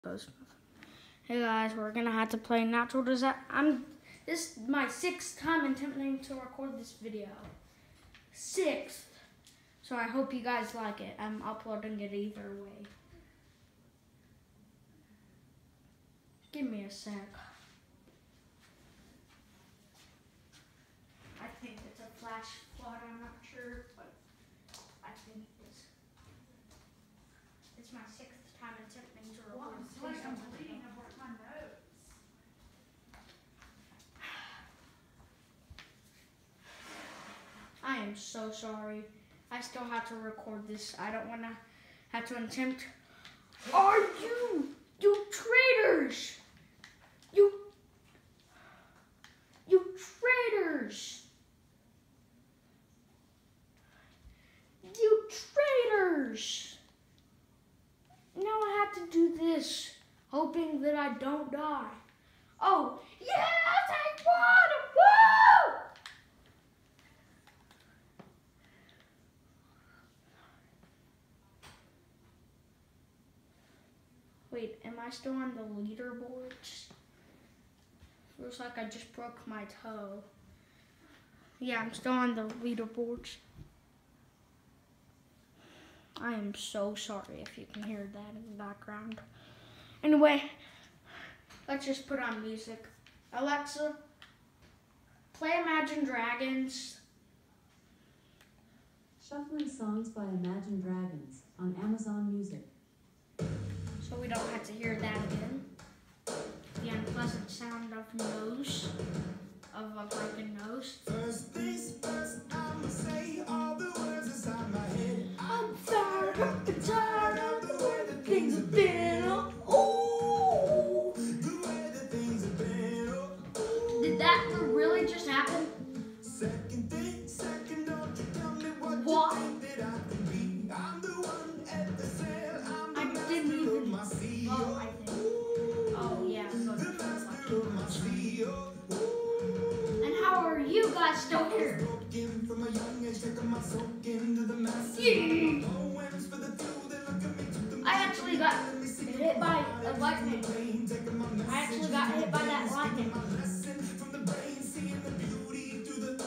Those. Hey guys, we're gonna have to play natural disaster. This is my 6th time attempting to record this video. 6th. So I hope you guys like it. I'm uploading it either way. Give me a sec. I think it's a flash flood, I'm not sure, but I think it is. It's my 6th time attempting to record this video. I'm bleeding. I broke my nose. I am so sorry. I still have to record this. I don't want to have to attempt. Are you traitors? You traitors! You traitors! Now I have to do this, hoping that I don't die. Oh, yes, I won! Woo! Wait, am I still on the leaderboards? Feels like I just broke my toe. Yeah, I'm still on the leaderboards. I am so sorry if you can hear that in the background. Anyway, let's just put on music. Alexa, play Imagine Dragons. Shuffling songs by Imagine Dragons on Amazon Music. So we don't have to hear that again. The unpleasant sound of a broken nose. First things first, I'ma say all the words inside my head. I'm tired of the way that things have been. Oh, The way that things have been. Oh, did that really just happen? second thing, second, don't you tell me what What? you think that I can be. I'm the one at the sail. I'm the I master didn't of even. my sea. Oh, I think. Oh yeah. The master of my sea. And how are you guys still here? Broken from a young age, taking my soak into the massive. Yeah. Poems for the few that look at me, took them I actually got hit by a lightning. pain, taking my I actually got hit by that lightning. lesson from the brain, seeing the beauty through the.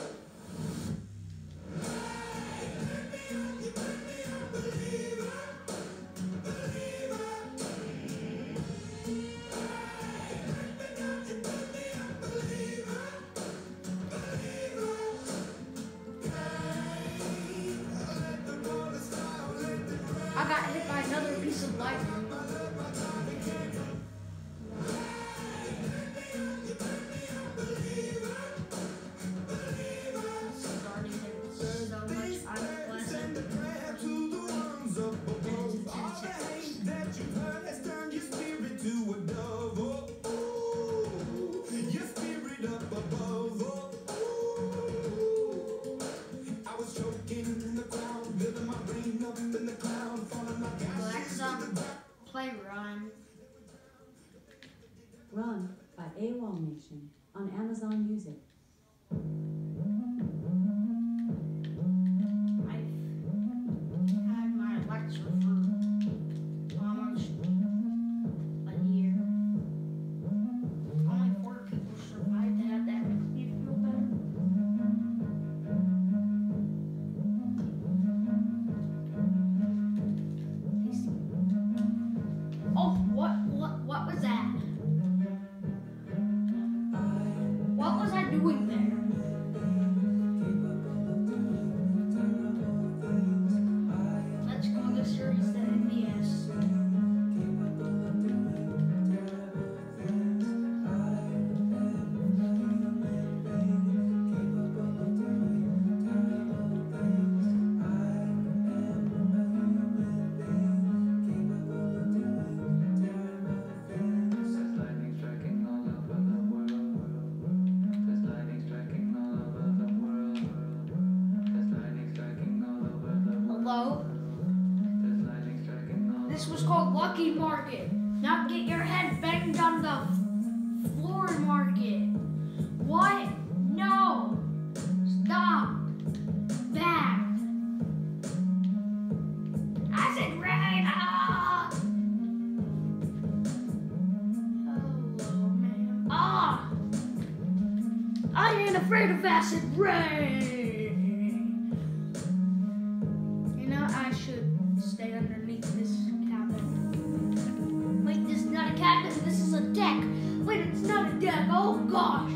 I got hit by another piece of lightning. Starting it so much unpleasant. To the ones up above, all the hate that you've heard has turned your spirit to a dove. Oh, oh, your spirit up above. Oh, oh. I was choking in the crowd, building my brain up in the cloud, falling like ashes to the ground. Play Run. Run by AWOL Nation on Amazon Music. I've had my Alexa for almost a year. Only 4 people survived that. That makes me feel better. Oh, what was that? What was I doing there? Let's call this series the NBS. There's lightning striking all over the world. There's lightning striking all over the world. There's lightning striking all over the world. Hello? There's lightning striking all This was called Lucky Market. Now get your head banged on the floor market. What? No. Stop. Back. I said right. afraid of acid rain. You know, I should stay underneath this cabin. Wait, this is not a cabin, this is a deck. Wait, it's not a deck, oh gosh.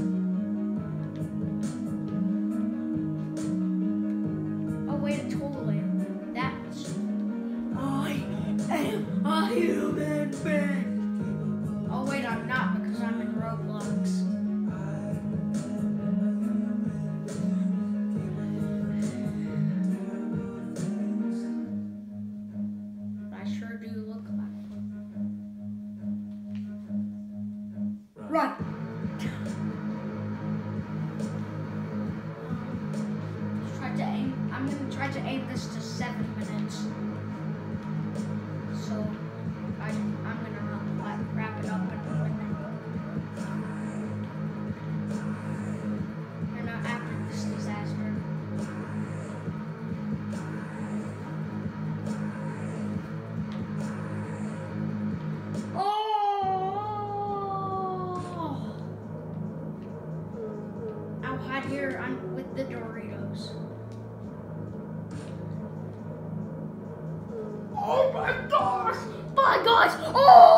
Oh wait, a toilet. That's... I am a human being. Oh wait, I'm not because I'm in Roblox. I sure do look like one. Run! I'm gonna try to aim this to 7 minutes. So I'm gonna wrap it up in a minute. And after this disaster. I'll hide here. I'm with the Doritos. Oh my gosh! Bye guys! Oh!